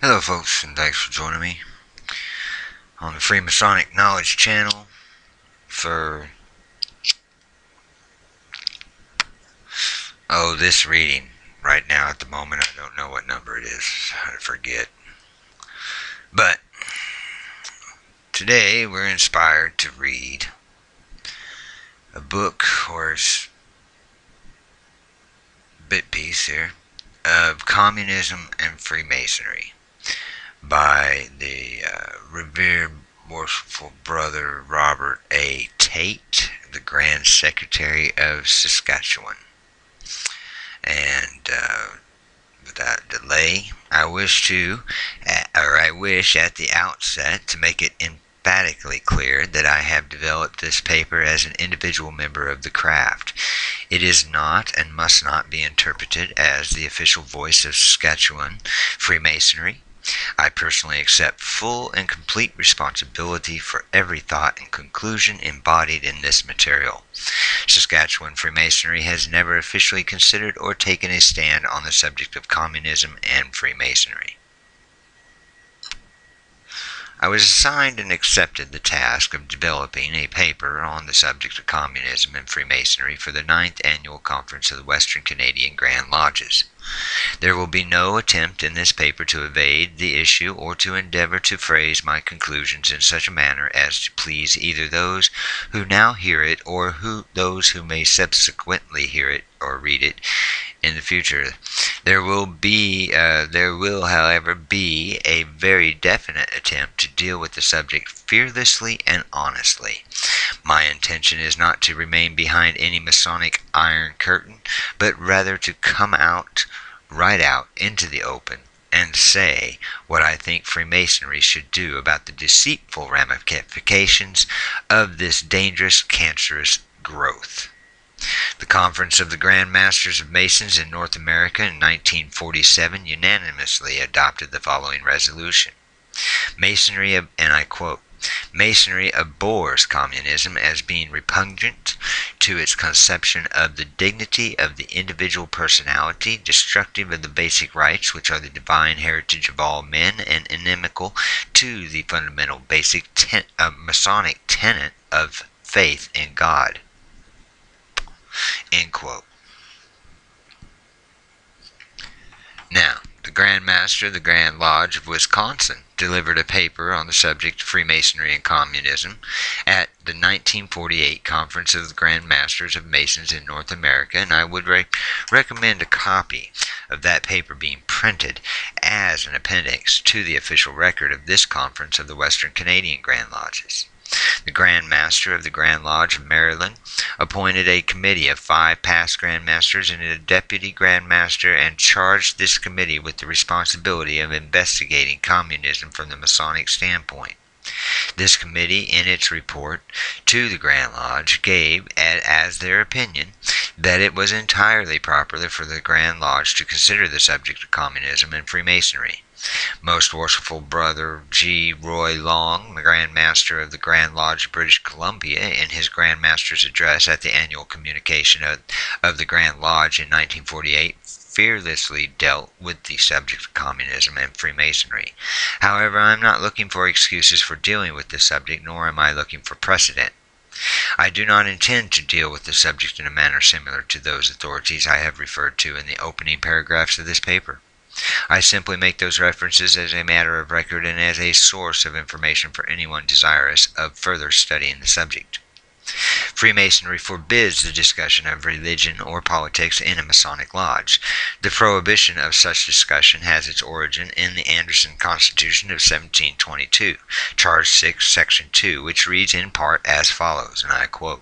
Hello folks, and thanks for joining me on the Freemasonic Knowledge channel for, this reading. Right now at the moment I don't know what number it is, I forget. But today we're inspired to read a book or bit piece here of Communism and Freemasonry by the revered worshipful brother Robert A. Tate, the Grand Secretary of Saskatchewan. And without delay, I wish at the outset to make it emphatically clear that I have developed this paper as an individual member of the craft. It is not and must not be interpreted as the official voice of Saskatchewan Freemasonry. I personally accept full and complete responsibility for every thought and conclusion embodied in this material. Saskatchewan Freemasonry has never officially considered or taken a stand on the subject of communism and Freemasonry. I was assigned and accepted the task of developing a paper on the subject of communism and Freemasonry for the 9th Annual Conference of the Western Canadian Grand Lodges. There will be no attempt in this paper to evade the issue or to endeavor to phrase my conclusions in such a manner as to please either those who now hear it or those who may subsequently hear it or read it in the future. There will, however, be a very definite attempt to deal with the subject fearlessly and honestly. My intention is not to remain behind any Masonic iron curtain, but rather to come right out into the open and say what I think Freemasonry should do about the deceitful ramifications of this dangerous, cancerous growth. The Conference of the Grand Masters of Masons in North America in 1947 unanimously adopted the following resolution. Masonry, and I quote, Masonry abhors communism as being repugnant to its conception of the dignity of the individual personality, destructive of the basic rights which are the divine heritage of all men, and inimical to the fundamental basic Masonic tenet of faith in God. End quote. Now, the Grand Master of the Grand Lodge of Wisconsin delivered a paper on the subject of Freemasonry and Communism at the 1948 Conference of the Grand Masters of Masons in North America, and I would recommend a copy of that paper being printed as an appendix to the official record of this Conference of the Western Canadian Grand Lodges. The Grand Master of the Grand Lodge of Maryland appointed a committee of 5 past Grand Masters and a Deputy Grand Master and charged this committee with the responsibility of investigating communism from the Masonic standpoint. This committee, in its report to the Grand Lodge, gave as their opinion that it was entirely proper for the Grand Lodge to consider the subject of communism and Freemasonry. Most Worshipful Brother G. Roy Long, the Grand Master of the Grand Lodge of British Columbia, in his Grand Master's address at the annual communication of the Grand Lodge in 1948, fearlessly dealt with the subject of communism and Freemasonry. However, I am not looking for excuses for dealing with this subject, nor am I looking for precedent. I do not intend to deal with the subject in a manner similar to those authorities I have referred to in the opening paragraphs of this paper. I simply make those references as a matter of record and as a source of information for anyone desirous of further studying the subject. Freemasonry forbids the discussion of religion or politics in a Masonic lodge. The prohibition of such discussion has its origin in the Anderson Constitution of 1722, Charge 6, Section 2, which reads in part as follows, and I quote,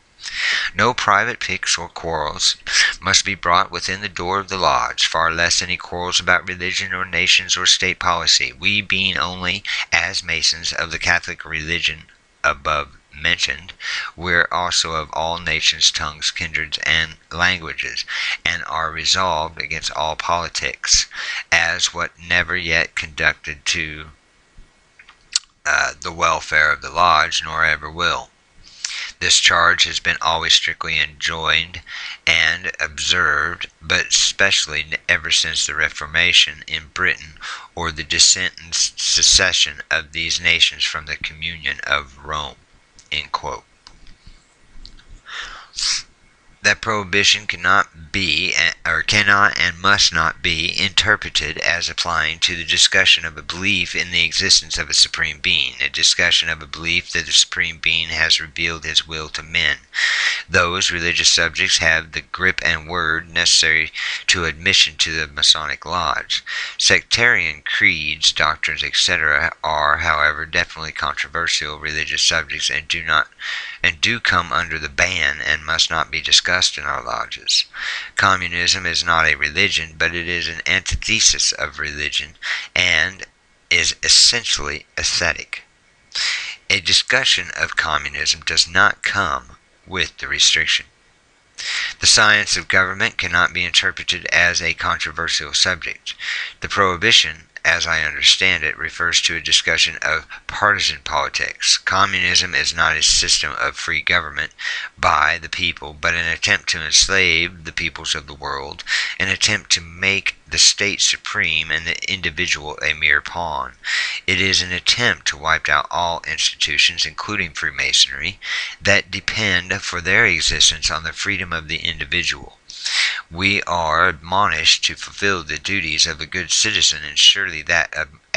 No private piques or quarrels must be brought within the door of the lodge, far less any quarrels about religion or nations or state policy, we being only, as Masons of the Catholic religion above mentioned, we're also of all nations, tongues, kindreds, and languages, and are resolved against all politics, as what never yet conducted to the welfare of the lodge, nor ever will. This charge has been always strictly enjoined and observed, but especially ever since the Reformation in Britain or the descent and secession of these nations from the communion of Rome." End quote. That prohibition cannot be, or cannot and must not be, interpreted as applying to the discussion of a belief in the existence of a Supreme Being, a discussion of a belief that the Supreme Being has revealed His will to men. Those religious subjects have the grip and word necessary to admission to the Masonic Lodge. Sectarian creeds, doctrines, etc. are, however, definitely controversial religious subjects and do come under the ban and must not be discussed in our lodges. Communism is not a religion, but it is an antithesis of religion and is essentially aesthetic. A discussion of communism does not come with the restriction. The science of government cannot be interpreted as a controversial subject. The prohibition, as I understand it, refers to a discussion of partisan politics. Communism is not a system of free government by the people, but an attempt to enslave the peoples of the world, an attempt to make the state supreme and the individual a mere pawn. It is an attempt to wipe out all institutions, including Freemasonry, that depend for their existence on the freedom of the individual. We are admonished to fulfill the duties of a good citizen, and surely that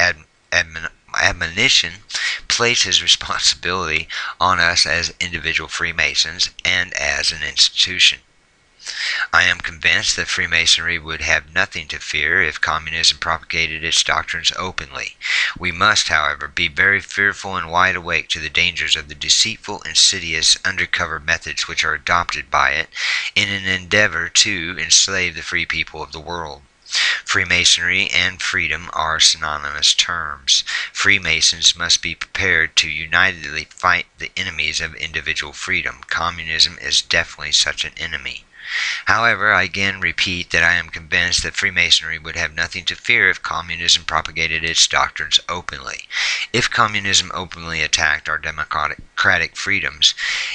admonition places responsibility on us as individual Freemasons and as an institution. I am convinced that Freemasonry would have nothing to fear if communism propagated its doctrines openly. We must, however, be very fearful and wide awake to the dangers of the deceitful, insidious, undercover methods which are adopted by it in an endeavor to enslave the free people of the world. Freemasonry and freedom are synonymous terms. Freemasons must be prepared to unitedly fight the enemies of individual freedom. Communism is definitely such an enemy. However, I again repeat that I am convinced that Freemasonry would have nothing to fear if communism propagated its doctrines openly. If communism openly attacked our democratic freedoms,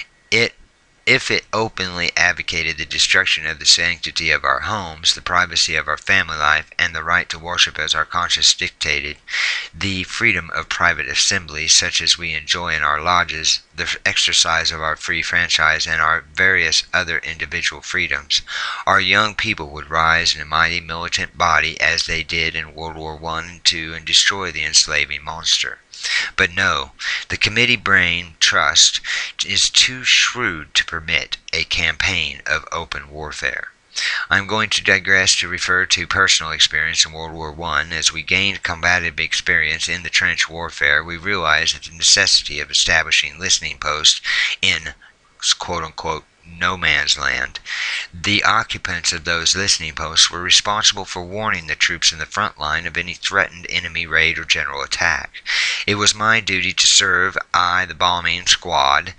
if it openly advocated the destruction of the sanctity of our homes, the privacy of our family life, and the right to worship as our conscience dictated, the freedom of private assembly such as we enjoy in our lodges, the exercise of our free franchise, and our various other individual freedoms, our young people would rise in a mighty militant body as they did in World War I and II and destroy the enslaving monster. But no, the committee brain trust is too shrewd to permit a campaign of open warfare. I am going to digress to refer to personal experience in World War I. As we gained combative experience in the trench warfare, we realized that the necessity of establishing listening posts in quote-unquote no man's land. The occupants of those listening posts were responsible for warning the troops in the front line of any threatened enemy raid or general attack. It was my duty to serve the bombing squad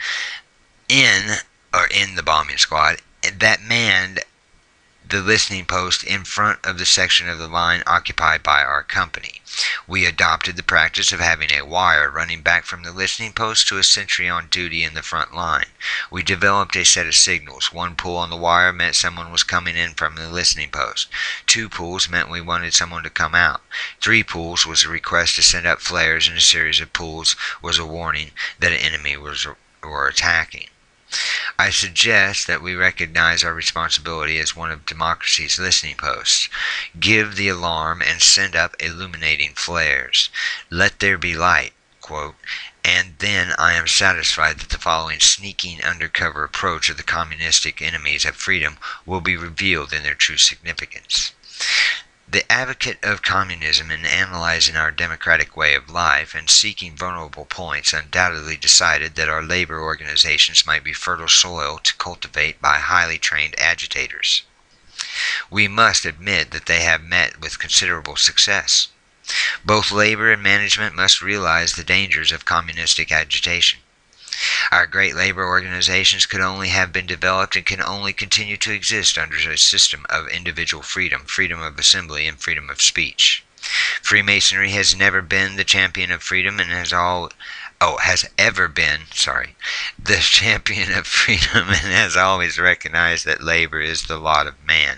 the bombing squad that manned the listening post in front of the section of the line occupied by our company. We adopted the practice of having a wire running back from the listening post to a sentry on duty in the front line. We developed a set of signals. One pull on the wire meant someone was coming in from the listening post. 2 pulls meant we wanted someone to come out. 3 pulls was a request to send up flares, and a series of pulls was a warning that an enemy were attacking. I suggest that we recognize our responsibility as one of democracy's listening posts. Give the alarm and send up illuminating flares. Let there be light, quote, and then I am satisfied that the following sneaking undercover approach of the communistic enemies of freedom will be revealed in their true significance. The advocate of communism, in analyzing our democratic way of life and seeking vulnerable points, undoubtedly decided that our labor organizations might be fertile soil to cultivate by highly trained agitators. We must admit that they have met with considerable success. Both labor and management must realize the dangers of communistic agitation. Our great labor organizations could only have been developed and can only continue to exist under a system of individual freedom, freedom of assembly, and freedom of speech. Freemasonry has never been the champion of freedom and has has ever been, the champion of freedom and has always recognized that labor is the lot of man.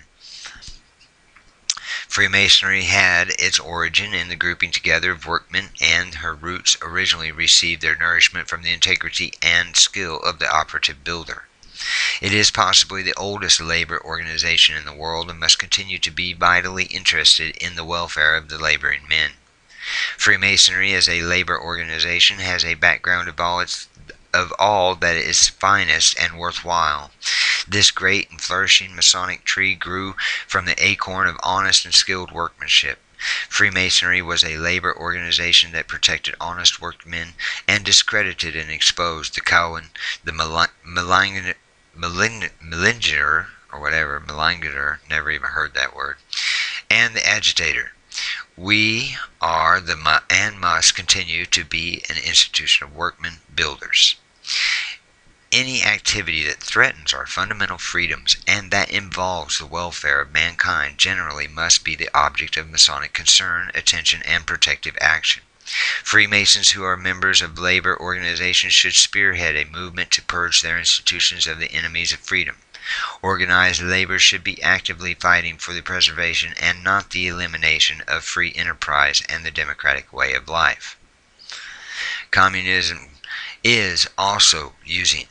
Freemasonry had its origin in the grouping together of workmen, and her roots originally received their nourishment from the integrity and skill of the operative builder. It is possibly the oldest labor organization in the world and must continue to be vitally interested in the welfare of the laboring men. Freemasonry as a labor organization has a background of all that is finest and worthwhile. This great and flourishing Masonic tree grew from the acorn of honest and skilled workmanship. Freemasonry was a labor organization that protected honest workmen and discredited and exposed the coward, the maligner, never even heard that word, and the agitator. We are and must continue to be an institution of workmen builders. Any activity that threatens our fundamental freedoms and that involves the welfare of mankind generally must be the object of Masonic concern, attention, and protective action. Freemasons who are members of labor organizations should spearhead a movement to purge their institutions of the enemies of freedom. Organized labor should be actively fighting for the preservation and not the elimination of free enterprise and the democratic way of life. Communism is also using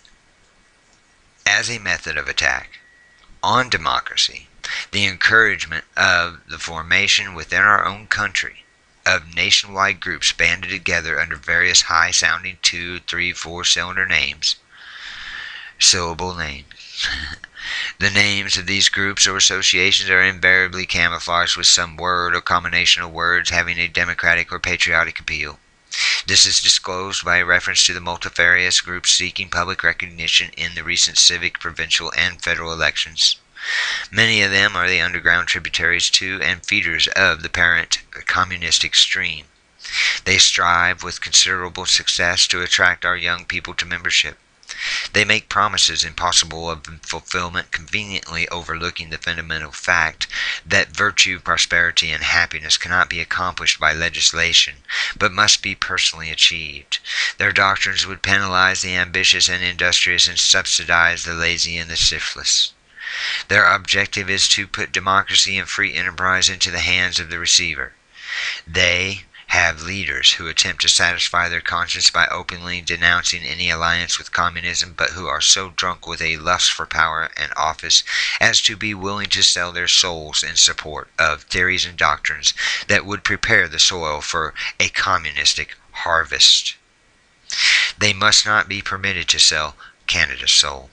as a method of attack on democracy the encouragement of the formation within our own country of nationwide groups banded together under various high-sounding 2, 3, 4-cylinder names, syllable names. The names of these groups or associations are invariably camouflaged with some word or combination of words having a democratic or patriotic appeal. This is disclosed by a reference to the multifarious groups seeking public recognition in the recent civic, provincial, and federal elections. Many of them are the underground tributaries to and feeders of the parent communistic stream. They strive with considerable success to attract our young people to membership. They make promises impossible of fulfillment, conveniently overlooking the fundamental fact that virtue, prosperity, and happiness cannot be accomplished by legislation, but must be personally achieved. Their doctrines would penalize the ambitious and industrious and subsidize the lazy and the shiftless. Their objective is to put democracy and free enterprise into the hands of the receiver. They have leaders who attempt to satisfy their conscience by openly denouncing any alliance with communism, but who are so drunk with a lust for power and office as to be willing to sell their souls in support of theories and doctrines that would prepare the soil for a communistic harvest. They must not be permitted to sell Canada's soul.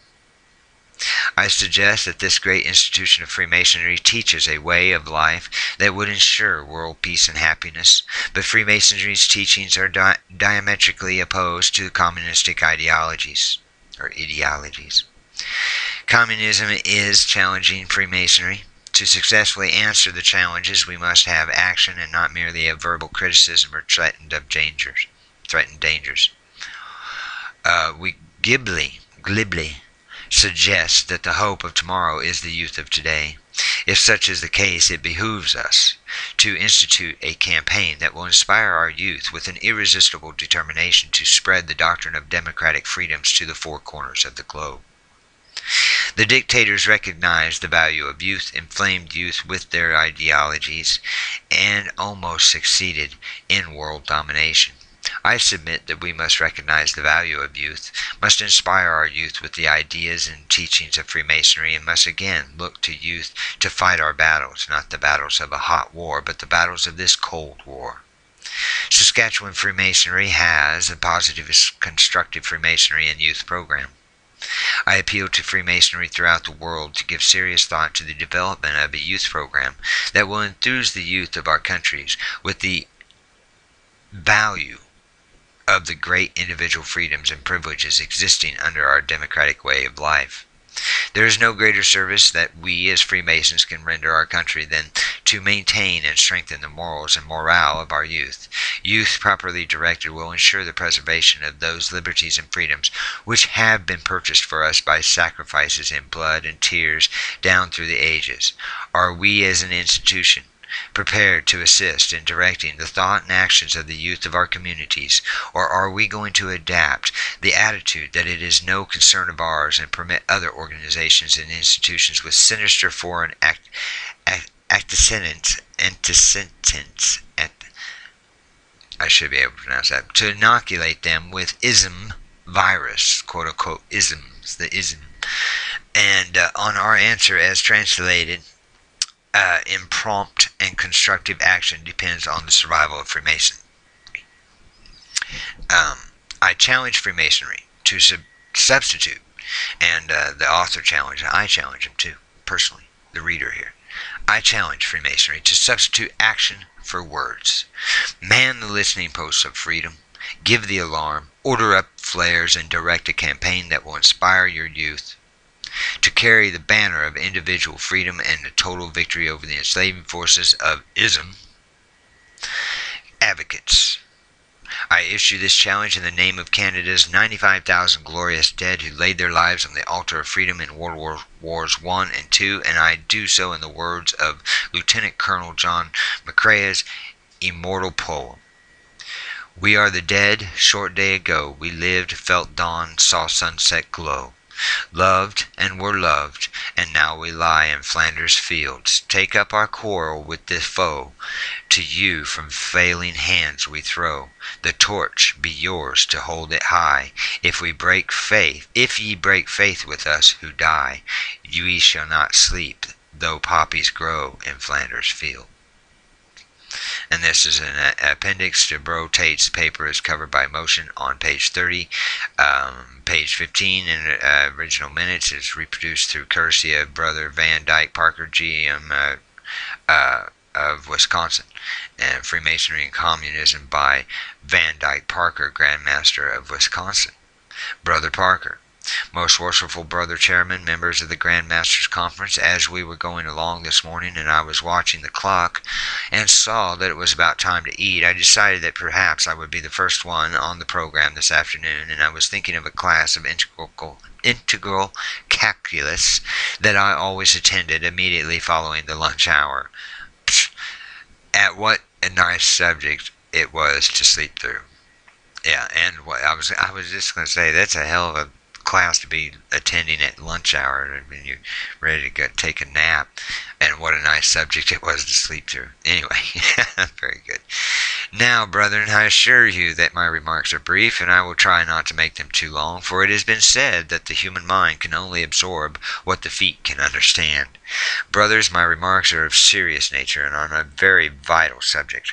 I suggest that this great institution of Freemasonry teaches a way of life that would ensure world peace and happiness, but Freemasonry's teachings are diametrically opposed to the communistic ideologies. Communism is challenging Freemasonry. To successfully answer the challenges, we must have action and not merely a verbal criticism or threatened dangers. We glibly suggests that the hope of tomorrow is the youth of today. If such is the case, it behooves us to institute a campaign that will inspire our youth with an irresistible determination to spread the doctrine of democratic freedoms to the four corners of the globe. The dictators recognized the value of youth, inflamed youth with their ideologies, and almost succeeded in world domination. I submit that we must recognize the value of youth, must inspire our youth with the ideas and teachings of Freemasonry, and must again look to youth to fight our battles, not the battles of a hot war, but the battles of this cold war. Saskatchewan Freemasonry has a positive, constructive Freemasonry and youth program. I appeal to Freemasonry throughout the world to give serious thought to the development of a youth program that will enthuse the youth of our countries with the value of the great individual freedoms and privileges existing under our democratic way of life. There is no greater service that we as Freemasons can render our country than to maintain and strengthen the morals and morale of our youth. Youth properly directed will ensure the preservation of those liberties and freedoms which have been purchased for us by sacrifices in blood and tears down through the ages. Are we as an institution prepared to assist in directing the thought and actions of the youth of our communities, or are we going to adapt the attitude that it is no concern of ours and permit other organizations and institutions with sinister foreign antecedents, I should be able to pronounce that, to inoculate them with ism virus, quote unquote isms, the ism, and on our answer as translated, impromptu and constructive action depends on the survival of Freemasonry. I challenge Freemasonry to substitute, and the author challenged, I challenge him too, personally, the reader here. I challenge Freemasonry to substitute action for words. Man the listening posts of freedom, give the alarm, order up flares, and direct a campaign that will inspire your youth to carry the banner of individual freedom and the total victory over the enslaving forces of ism. Advocates. I issue this challenge in the name of Canada's 95,000 glorious dead who laid their lives on the altar of freedom in World Wars I and II, and I do so in the words of Lieutenant Colonel John McCrae's immortal poem. We are the dead, short day ago, we lived, felt dawn, saw sunset glow. Loved and were loved, and now we lie in Flanders fields. Take up our quarrel with the foe. To you from failing hands we throw. The torch be yours to hold it high. If ye break faith with us who die, ye shall not sleep, though poppies grow in Flanders field. And this is an appendix to Bro Tate's paper is covered by motion on page 30. Page 15 in original minutes is reproduced through courtesy of Brother Van Dyke Parker, GM of Wisconsin, and Freemasonry and Communism by Van Dyke Parker, Grand Master of Wisconsin. Brother Parker. Most worshipful Brother Chairman, members of the Grand Masters Conference, as we were going along this morning and I was watching the clock and saw that it was about time to eat, I decided that perhaps I would be the first one on the program this afternoon, and I was thinking of a class of integral calculus that I always attended immediately following the lunch hour. At what a nice subject it was to sleep through. Yeah, and what I was just going to say, that's a hell of a class to be attending at lunch hour when you're ready to go take a nap, and what a nice subject it was to sleep through. Anyway, very good. Now, brethren, I assure you that my remarks are brief, and I will try not to make them too long, for it has been said that the human mind can only absorb what the feet can understand. Brothers, my remarks are of serious nature and on a very vital subject.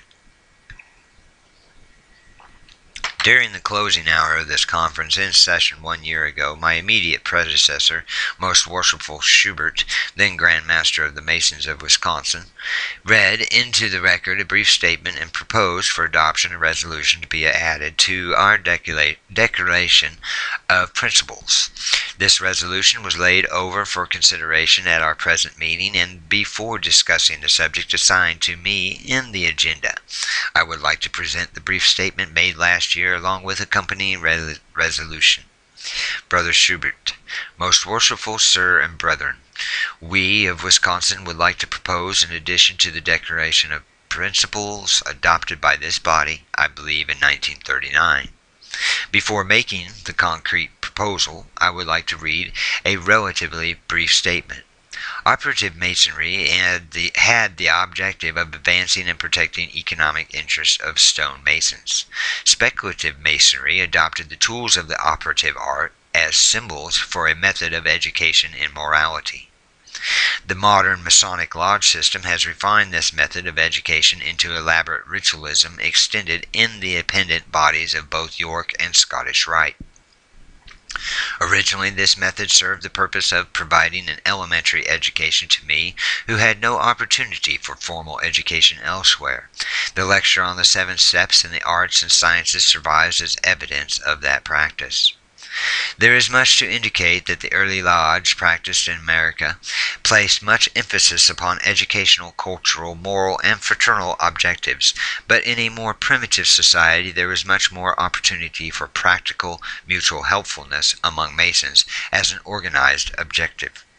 During the closing hour of this conference in session 1 year ago, my immediate predecessor, Most Worshipful Schubert, then Grand Master of the Masons of Wisconsin, read into the record a brief statement and proposed for adoption a resolution to be added to our Declaration of Principles. This resolution was laid over for consideration at our present meeting and before discussing the subject assigned to me in the agenda. I would like to present the brief statement made last year along with accompanying resolution. Brother Schubert, Most Worshipful Sir and Brethren, we of Wisconsin would like to propose in addition to the Declaration of Principles adopted by this body, I believe in 1939. Before making the concrete proposal, I would like to read a relatively brief statement. Operative Masonry had the objective of advancing and protecting economic interests of stone masons. Speculative Masonry adopted the tools of the operative art as symbols for a method of education in morality. The modern Masonic lodge system has refined this method of education into elaborate ritualism extended in the appendant bodies of both York and Scottish Rite. Originally, this method served the purpose of providing an elementary education to me, who had no opportunity for formal education elsewhere. The lecture on the 7 steps in the arts and sciences survives as evidence of that practice. There is much to indicate that the early lodge practiced in America placed much emphasis upon educational, cultural, moral, and fraternal objectives, but in a more primitive society there was much more opportunity for practical mutual helpfulness among Masons as an organized objective.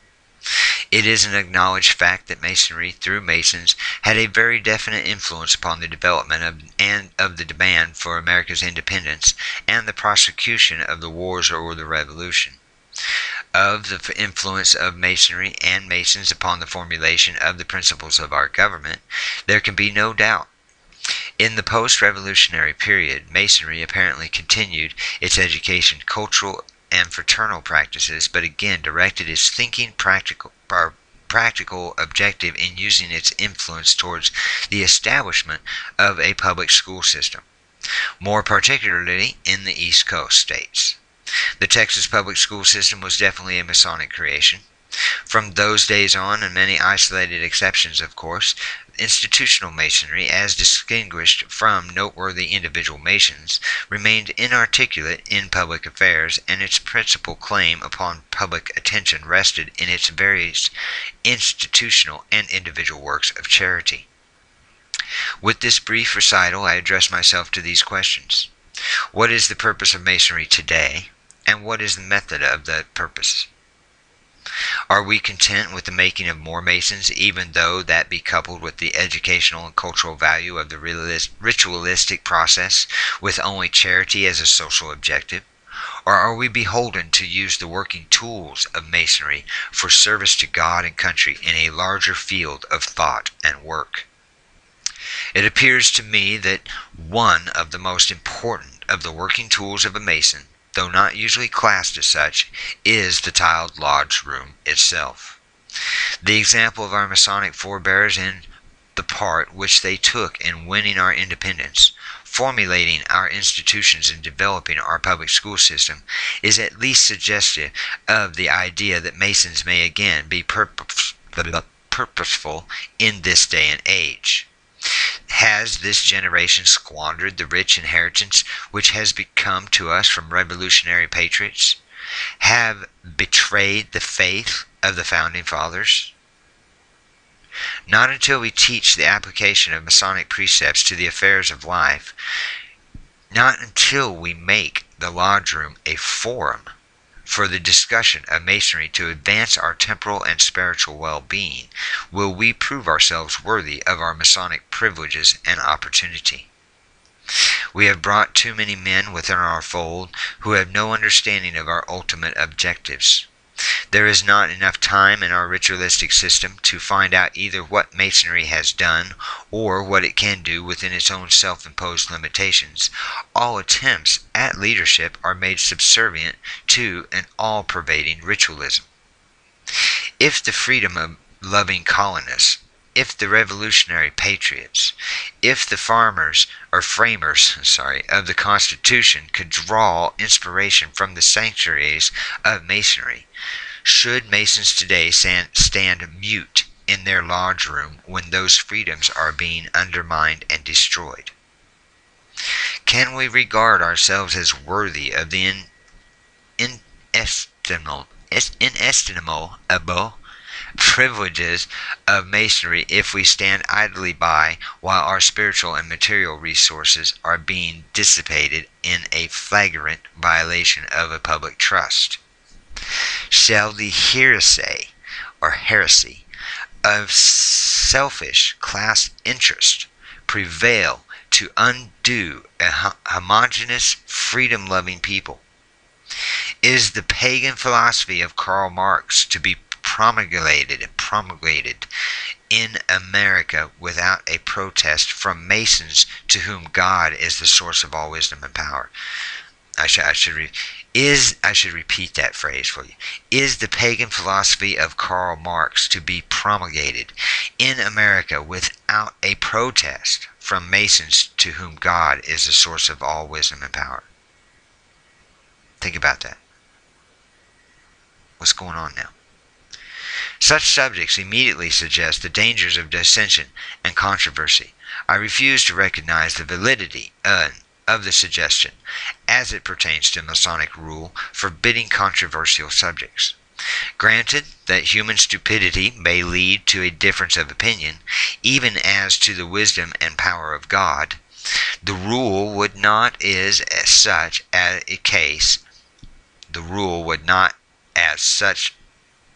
It is an acknowledged fact that Masonry, through Masons, had a very definite influence upon the development of the demand for America's independence and the prosecution of the wars or the Revolution. Of the influence of Masonry and Masons upon the formulation of the principles of our government, there can be no doubt. In the post-revolutionary period, Masonry apparently continued its education, cultural, and fraternal practices, but again directed its thinking practical objective in using its influence towards the establishment of a public school system, more particularly in the East Coast states. The Texas public school system was definitely a Masonic creation. From those days on, and many isolated exceptions, of course, institutional Masonry, as distinguished from noteworthy individual Masons, remained inarticulate in public affairs, and its principal claim upon public attention rested in its various institutional and individual works of charity. With this brief recital, I address myself to these questions. What is the purpose of Masonry today, and what is the method of that purpose? Are we content with the making of more Masons, even though that be coupled with the educational and cultural value of the ritualistic process, with only charity as a social objective? Or are we beholden to use the working tools of Masonry for service to God and country in a larger field of thought and work? It appears to me that one of the most important of the working tools of a Mason, though not usually classed as such, is the tiled lodge room itself. The example of our Masonic forebears in the part which they took in winning our independence, formulating our institutions, and developing our public school system is at least suggestive of the idea that Masons may again be purposeful in this day and age. Has this generation squandered the rich inheritance which has become to us from revolutionary patriots? Have betrayed the faith of the Founding Fathers? Not until we teach the application of Masonic precepts to the affairs of life, not until we make the lodge room a forum for the discussion of Masonry to advance our temporal and spiritual well-being, will we prove ourselves worthy of our Masonic privileges and opportunity. We have brought too many men within our fold who have no understanding of our ultimate objectives. There is not enough time in our ritualistic system to find out either what Masonry has done or what it can do within its own self-imposed limitations. All attempts at leadership are made subservient to an all-pervading ritualism. If the freedom-loving colonists, if the revolutionary patriots, if the framers of the Constitution could draw inspiration from the sanctuaries of Masonry, should Masons today stand mute in their lodge room when those freedoms are being undermined and destroyed? Can we regard ourselves as worthy of the inestimable privileges of Masonry if we stand idly by while our spiritual and material resources are being dissipated in a flagrant violation of a public trust? Shall the heresy of selfish class interest prevail to undo a homogeneous, freedom-loving people? Is the pagan philosophy of Karl Marx to be promulgated in America without a protest from Masons to whom God is the source of all wisdom and power? I should repeat that phrase for you. Is the pagan philosophy of Karl Marx to be promulgated in America without a protest from Masons to whom God is the source of all wisdom and power? Think about that. What's going on now? Such subjects immediately suggest the dangers of dissension and controversy. I refuse to recognize the validity of the suggestion as it pertains to Masonic rule forbidding controversial subjects. Granted that human stupidity may lead to a difference of opinion, even as to the wisdom and power of God, the rule would not as such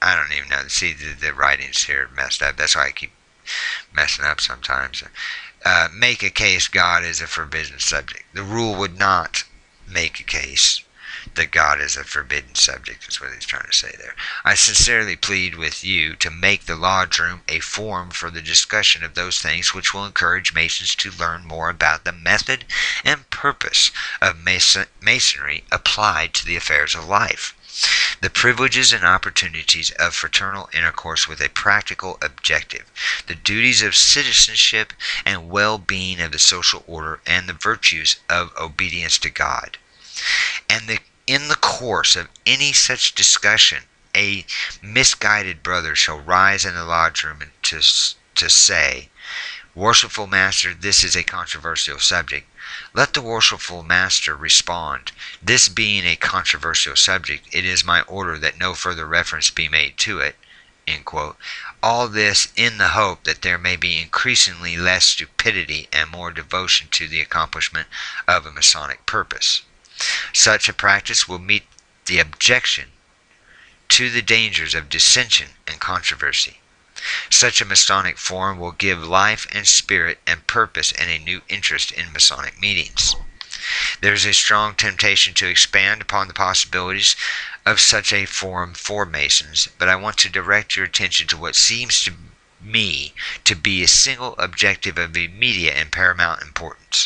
I don't even know. See, the writings here are messed up. That's why I keep messing up sometimes. Make a case God is a forbidden subject. The rule would not make a case that God is a forbidden subject, is what he's trying to say there. I sincerely plead with you to make the lodge room a forum for the discussion of those things which will encourage Masons to learn more about the method and purpose of Masonry applied to the affairs of life, the privileges and opportunities of fraternal intercourse with a practical objective, the duties of citizenship and well-being of the social order, and the virtues of obedience to God. And in the course of any such discussion, a misguided brother shall rise in the lodge room to say, "Worshipful Master, this is a controversial subject." Let the worshipful Master respond, "This being a controversial subject, it is my order that no further reference be made to it." End quote. All this in the hope that there may be increasingly less stupidity and more devotion to the accomplishment of a Masonic purpose. Such a practice will meet the objection to the dangers of dissension and controversy. Such a Masonic forum will give life and spirit and purpose and a new interest in Masonic meetings. There is a strong temptation to expand upon the possibilities of such a forum for Masons, but I want to direct your attention to what seems to me to be a single objective of immediate and paramount importance,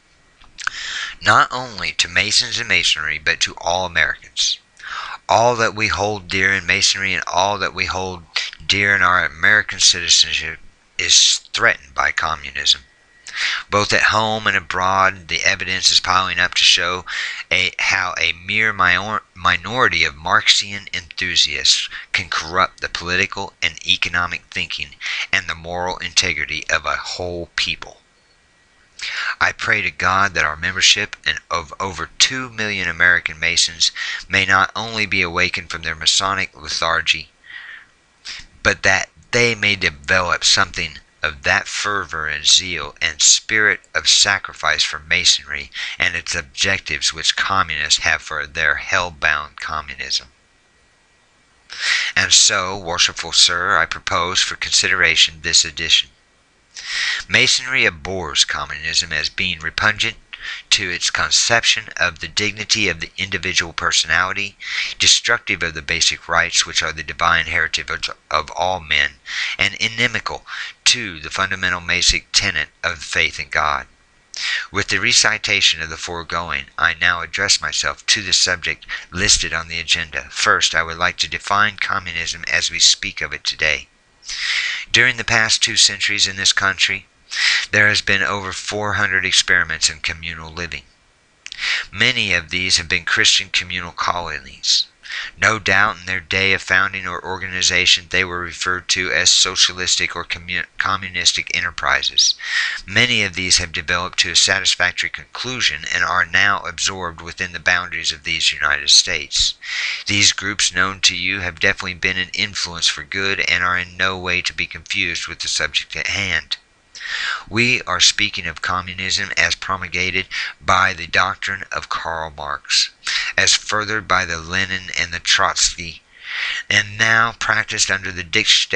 not only to Masons and Masonry, but to all Americans. All that we hold dear in Masonry and all that we hold dear in our American citizenship is threatened by communism. Both at home and abroad, the evidence is piling up to show how a mere minority of Marxian enthusiasts can corrupt the political and economic thinking and the moral integrity of a whole people. I pray to God that our membership of over 2 million American Masons may not only be awakened from their Masonic lethargy, but that they may develop something of that fervor and zeal and spirit of sacrifice for Masonry and its objectives which communists have for their hell-bound communism. And so, worshipful sir, I propose for consideration this addition. Masonry abhors communism as being repugnant to its conception of the dignity of the individual personality, destructive of the basic rights which are the divine heritage of all men, and inimical to the fundamental Masonic tenet of faith in God. With the recitation of the foregoing, I now address myself to the subject listed on the agenda. First, I would like to define communism as we speak of it today. During the past 2 centuries in this country, there has been over 400 experiments in communal living. Many of these have been Christian communal colonies. No doubt in their day of founding or organization they were referred to as socialistic or communistic enterprises. Many of these have developed to a satisfactory conclusion and are now absorbed within the boundaries of these United States. These groups known to you have definitely been an influence for good and are in no way to be confused with the subject at hand. We are speaking of communism as promulgated by the doctrine of Karl Marx, as furthered by the Lenin and the Trotsky, and now practiced under the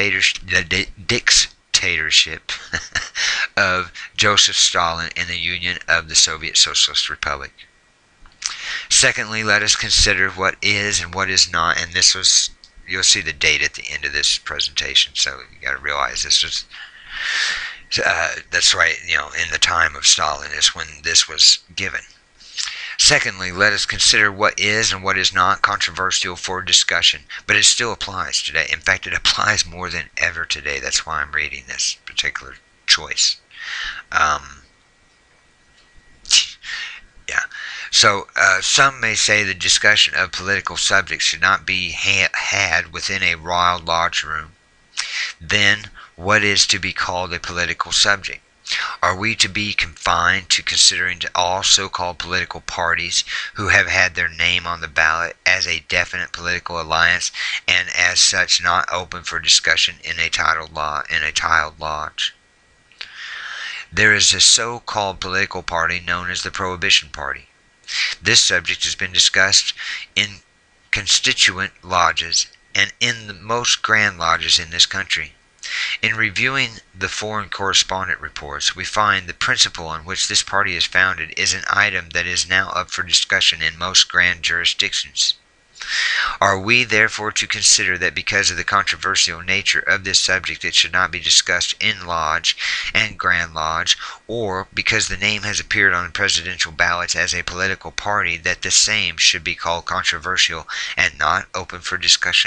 dictatorship of Joseph Stalin and the Union of the Soviet Socialist Republic. Secondly, let us consider what is and what is not, and this was, you'll see the date at the end of this presentation, so you got to realize this was that's right, in the time of Stalin is when this was given. Secondly, let us consider what is and what is not controversial for discussion, but it still applies today. In fact, it applies more than ever today. That's why I'm reading this particular choice. So some may say the discussion of political subjects should not be had within a royal lodge room. Then, what is to be called a political subject? Are we to be confined to considering all so-called political parties who have had their name on the ballot as a definite political alliance and as such not open for discussion in a tiled lodge? There is a so-called political party known as the Prohibition Party. This subject has been discussed in constituent lodges and in the most Grand Lodges in this country. In reviewing the foreign correspondent reports, we find the principle on which this party is founded is an item that is now up for discussion in most grand jurisdictions. Are we therefore to consider that because of the controversial nature of this subject it should not be discussed in Lodge and Grand Lodge, or because the name has appeared on presidential ballots as a political party that the same should be called controversial and not open for discussion?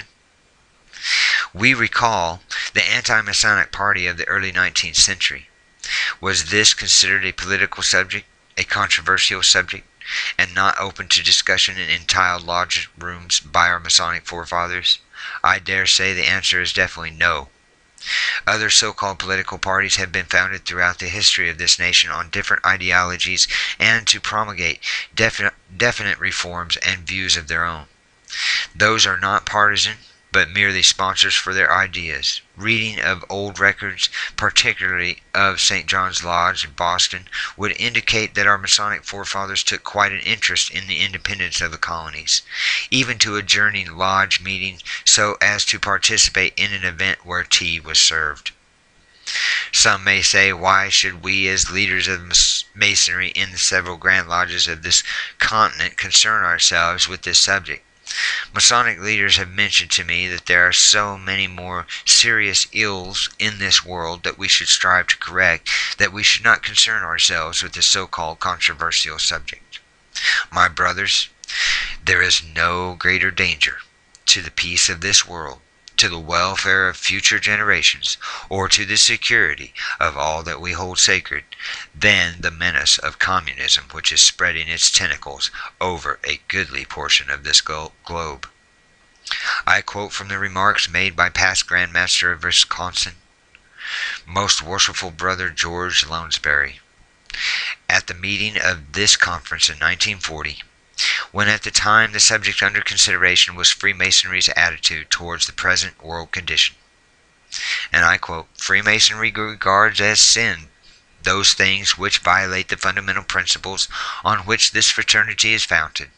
We recall the anti-Masonic party of the early 19th century. Was this considered a political subject, a controversial subject, and not open to discussion in tiled lodge rooms by our Masonic forefathers? I dare say the answer is definitely no. Other so-called political parties have been founded throughout the history of this nation on different ideologies and to promulgate definite reforms and views of their own. Those are not partisan, but merely sponsors for their ideas. Reading of old records, particularly of St. John's Lodge in Boston, would indicate that our Masonic forefathers took quite an interest in the independence of the colonies, even to adjourning lodge meetings so as to participate in an event where tea was served. Some may say, why should we as leaders of Masonry in the several Grand Lodges of this continent concern ourselves with this subject? Masonic leaders have mentioned to me that there are so many more serious ills in this world that we should strive to correct, that we should not concern ourselves with this so-called controversial subject. My brothers, there is no greater danger to the peace of this world, to the welfare of future generations, or to the security of all that we hold sacred, than the menace of communism which is spreading its tentacles over a goodly portion of this globe. I quote from the remarks made by past Grand Master of Wisconsin, Most Worshipful Brother George Lounsbury, at the meeting of this conference in 1940, when at the time the subject under consideration was Freemasonry's attitude towards the present world condition. And I quote, Freemasonry regards as sin those things which violate the fundamental principles on which this fraternity is founded.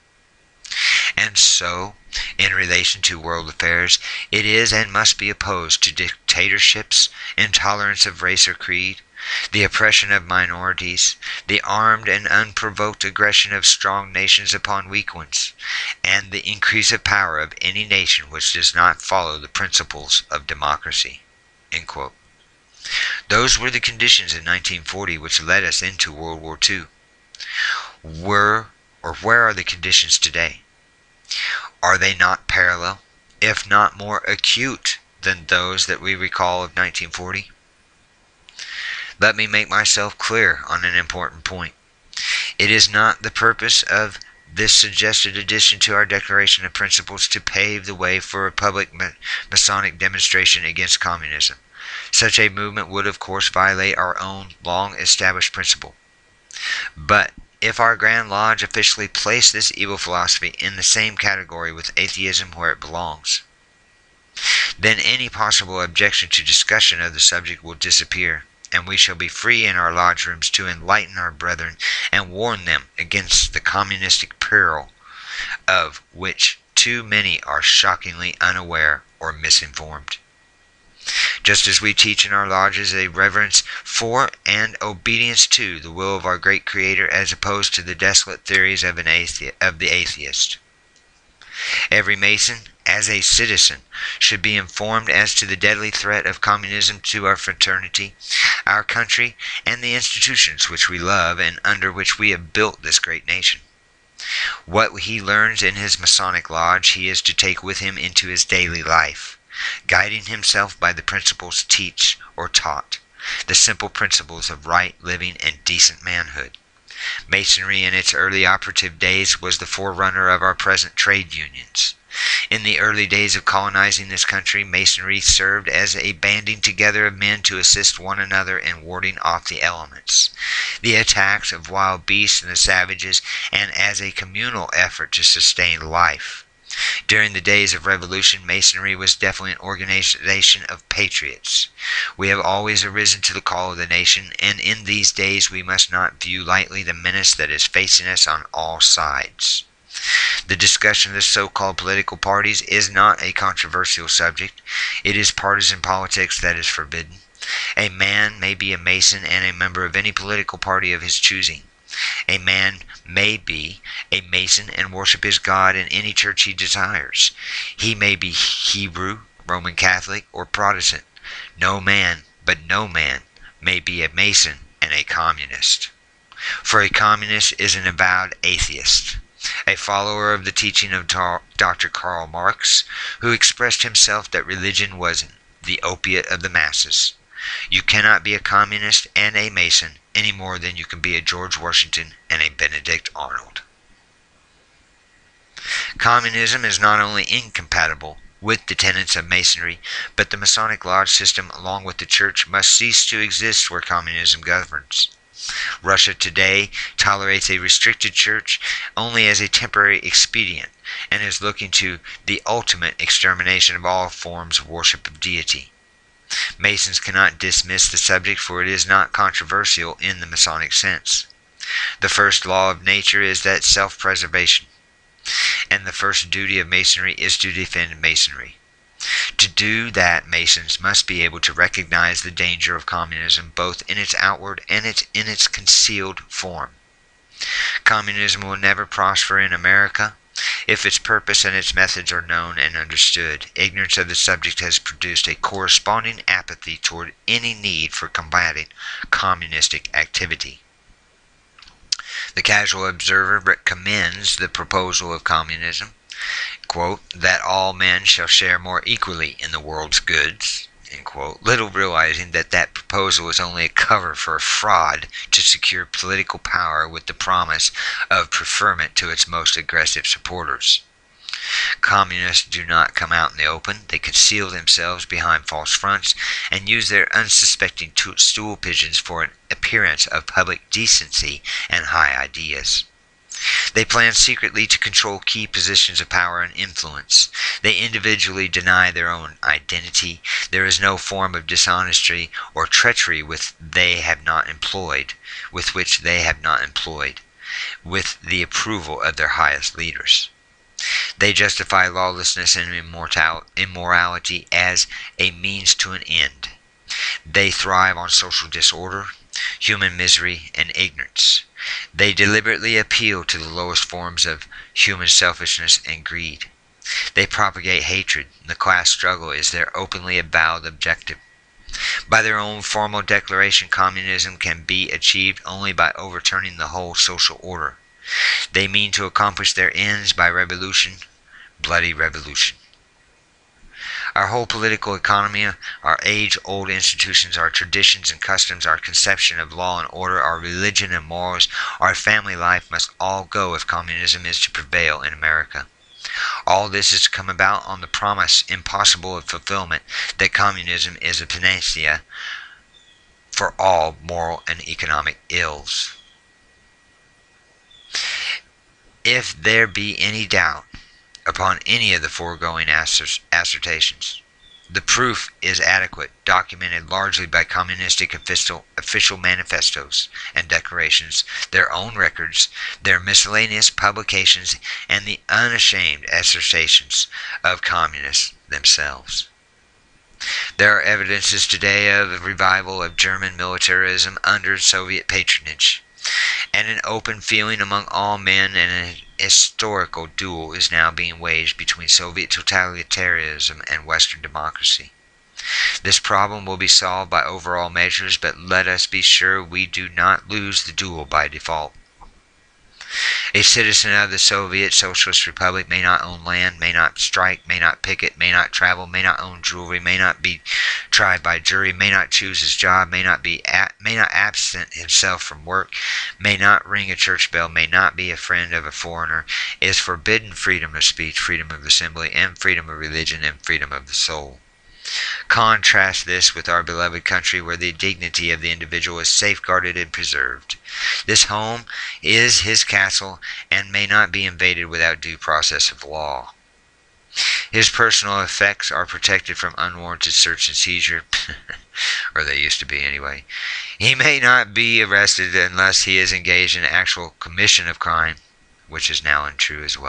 And so, in relation to world affairs, it is and must be opposed to dictatorships, intolerance of race or creed, the oppression of minorities, the armed and unprovoked aggression of strong nations upon weak ones, and the increase of power of any nation which does not follow the principles of democracy. End quote. Those were the conditions in 1940 which led us into World War II. Where are the conditions today? Are they not parallel, if not more acute, than those that we recall of 1940? Let me make myself clear on an important point. It is not the purpose of this suggested addition to our Declaration of Principles to pave the way for a public Masonic demonstration against communism. Such a movement would of course violate our own long-established principle. But if our Grand Lodge officially placed this evil philosophy in the same category with atheism where it belongs, then any possible objection to discussion of the subject will disappear, and we shall be free in our lodge rooms to enlighten our brethren and warn them against the communistic peril of which too many are shockingly unaware or misinformed. Just as we teach in our lodges a reverence for and obedience to the will of our great Creator as opposed to the desolate theories of the atheist. Every Mason, as a citizen, should be informed as to the deadly threat of communism to our fraternity, our country, and the institutions which we love and under which we have built this great nation. What he learns in his Masonic lodge he is to take with him into his daily life, guiding himself by the principles taught, the simple principles of right living and decent manhood. Masonry in its early operative days was the forerunner of our present trade unions. In the early days of colonizing this country, Masonry served as a banding together of men to assist one another in warding off the elements, the attacks of wild beasts and the savages, and as a communal effort to sustain life. During the days of revolution, Masonry was definitely an organization of patriots. We have always arisen to the call of the nation, and in these days we must not view lightly the menace that is facing us on all sides. The discussion of the so-called political parties is not a controversial subject. It is partisan politics that is forbidden. A man may be a Mason and a member of any political party of his choosing. A man may be a Mason and worship his God in any church he desires. He may be Hebrew, Roman Catholic, or Protestant. No man may be a Mason and a communist. For a communist is an avowed atheist, a follower of the teaching of Dr. Karl Marx, who expressed himself that religion was the opiate of the masses. You cannot be a communist and a Mason any more than you can be a George Washington and a Benedict Arnold. Communism is not only incompatible with the tenets of Masonry, but the Masonic Lodge system, along with the Church, must cease to exist where communism governs. Russia today tolerates a restricted church only as a temporary expedient and is looking to the ultimate extermination of all forms of worship of deity. Masons cannot dismiss the subject, for it is not controversial in the Masonic sense. The first law of nature is that self-preservation, and the first duty of Masonry is to defend Masonry. To do that, Masons must be able to recognize the danger of communism both in its outward and in its concealed form. Communism will never prosper in America if its purpose and its methods are known and understood. Ignorance of the subject has produced a corresponding apathy toward any need for combating communistic activity. The casual observer commends the proposal of communism, quote, that all men shall share more equally in the world's goods, end quote, little realizing that that proposal is only a cover for a fraud to secure political power with the promise of preferment to its most aggressive supporters. Communists do not come out in the open. They conceal themselves behind false fronts and use their unsuspecting stool pigeons for an appearance of public decency and high ideas. They plan secretly to control key positions of power and influence. They individually deny their own identity. There is no form of dishonesty or treachery which they have not employed, with the approval of their highest leaders. They justify lawlessness and immorality as a means to an end. They thrive on social disorder, human misery, and ignorance. They deliberately appeal to the lowest forms of human selfishness and greed. They propagate hatred. The class struggle is their openly avowed objective. By their own formal declaration, communism can be achieved only by overturning the whole social order. They mean to accomplish their ends by revolution, bloody revolution. Our whole political economy, our age-old institutions, our traditions and customs, our conception of law and order, our religion and morals, our family life must all go if communism is to prevail in America. All this is to come about on the promise, impossible of fulfillment, that communism is a panacea for all moral and economic ills. If there be any doubt upon any of the foregoing assertions, the proof is adequate, documented largely by communistic official manifestos and declarations, their own records, their miscellaneous publications, and the unashamed assertions of communists themselves. There are evidences today of a revival of German militarism under Soviet patronage, and an open feeling among all men, and an historical duel is now being waged between Soviet totalitarianism and Western democracy. This problem will be solved by overall measures, but let us be sure we do not lose the duel by default. A citizen of the Soviet Socialist Republic may not own land, may not strike, may not picket, may not travel, may not own jewelry, may not be tried by jury, may not choose his job, may not absent himself from work, may not ring a church bell, may not be a friend of a foreigner, is forbidden freedom of speech, freedom of assembly, and freedom of religion, and freedom of the soul. Contrast this with our beloved country, where the dignity of the individual is safeguarded and preserved. This home is his castle and may not be invaded without due process of law. His personal effects are protected from unwarranted search and seizure, or they used to be anyway. He may not be arrested unless he is engaged in actual commission of crime, which is now untrue as well.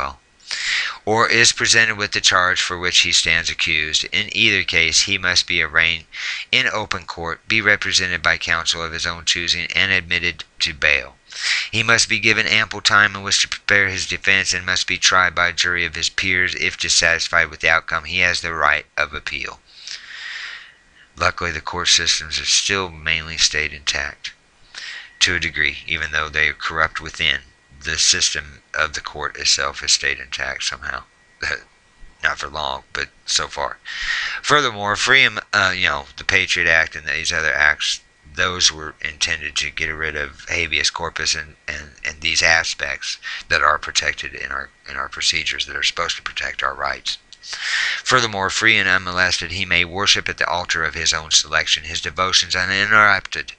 or is presented with the charge for which he stands accused. In either case, he must be arraigned in open court, be represented by counsel of his own choosing, and admitted to bail. He must be given ample time in which to prepare his defense, and must be tried by a jury of his peers. If dissatisfied with the outcome, he has the right of appeal. Luckily, the court systems have still mainly stayed intact to a degree, even though they are corrupt within. The system of the court itself has stayed intact somehow. Not for long, but so far. Furthermore, the Patriot Act and these other acts, those were intended to get rid of habeas corpus and these aspects that are protected in our procedures that are supposed to protect our rights. Furthermore, free and unmolested, he may worship at the altar of his own selection, his devotions uninterrupted,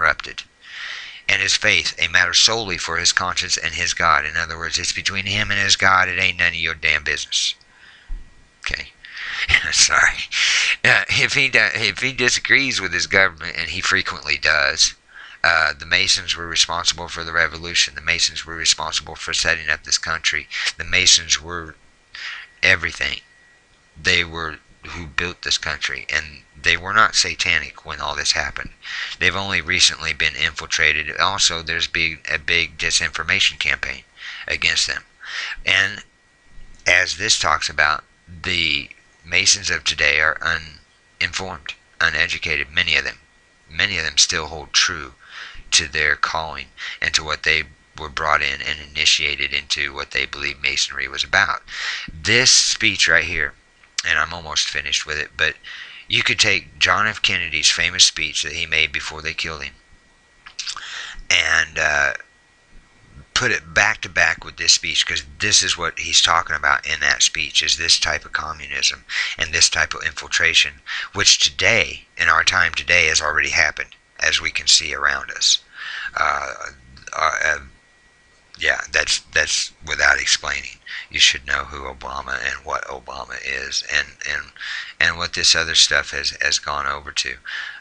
and his faith a matter solely for his conscience and his God. In other words, it's between him and his God. It ain't none of your damn business. Okay. Sorry. If he disagrees with his government, and he frequently does, the Masons were responsible for the revolution. The Masons were responsible for setting up this country. The Masons were everything. They were who built this country, and they were not satanic when all this happened. They've only recently been infiltrated. Also, there's a big disinformation campaign against them. And as this talks about, the Masons of today are uninformed, uneducated, many of them. Many of them still hold true to their calling and to what they were brought in and initiated into what they believe Masonry was about. This speech right here, and I'm almost finished with it, but you could take John F. Kennedy's famous speech that he made before they killed him and put it back to back with this speech, because this is what he's talking about in that speech, is this type of communism and this type of infiltration, which today, in our time today, has already happened, as we can see around us. That's without explaining. You should know who Obama and what Obama is, and what this other stuff has gone over to.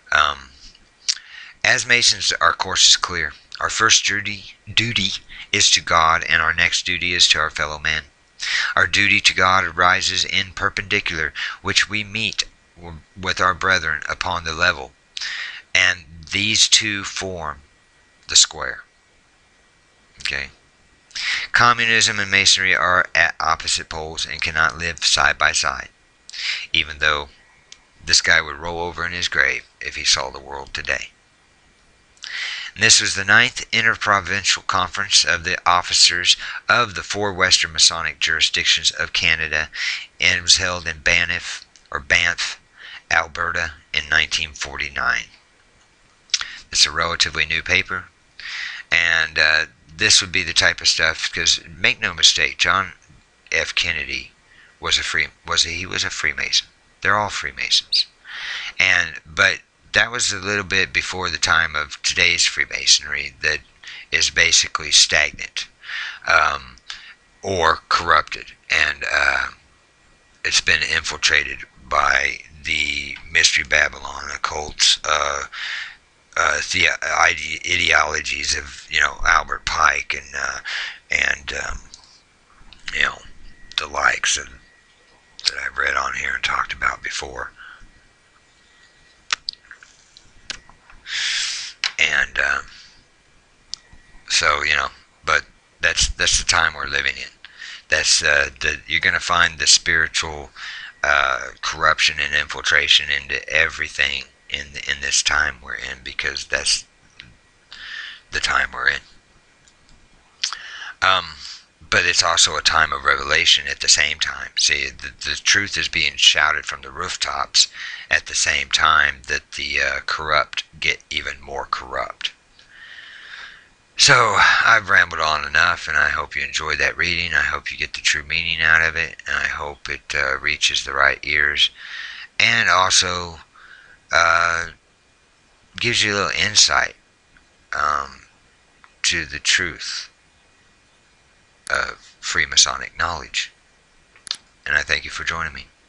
As Masons, our course is clear. Our first duty is to God, and our next duty is to our fellow men. Our duty to God arises in perpendicular, which we meet with our brethren upon the level, and these two form the square. Okay. Communism and Masonry are at opposite poles and cannot live side by side, even though this guy would roll over in his grave if he saw the world today. And this was the 9th Interprovincial Conference of the Officers of the 4 Western Masonic jurisdictions of Canada, and it was held in Banff, Alberta in 1949. It's a relatively new paper, and this would be the type of stuff, because make no mistake, John F. Kennedy was a Freemason. They're all Freemasons, but that was a little bit before the time of today's Freemasonry, that is basically stagnant or corrupted, and it's been infiltrated by the Mystery Babylon occults, ideologies of Albert Pike and the likes that I've read on here and talked about before. And but that's the time we're living in. That's you're going to find the spiritual corruption and infiltration into everything in this time we're in, because that's the time we're in. But it's also a time of revelation at the same time. See, the truth is being shouted from the rooftops at the same time that the corrupt get even more corrupt. So, I've rambled on enough, and I hope you enjoyed that reading. I hope you get the true meaning out of it, and I hope it reaches the right ears, and also gives you a little insight to the truth of Freemasonic knowledge. And I thank you for joining me.